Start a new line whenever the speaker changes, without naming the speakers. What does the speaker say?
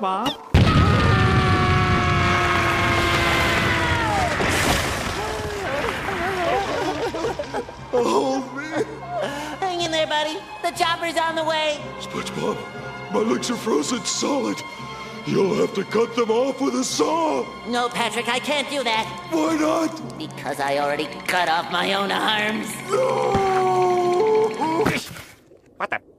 SpongeBob.
Hold me.
Hang in there, buddy. The chopper's on the way.
SpongeBob, my legs are frozen solid. You'll have to cut them off with a saw.
No, Patrick, I can't do that.
Why not?
Because I already cut off my own arms.
No!
What the?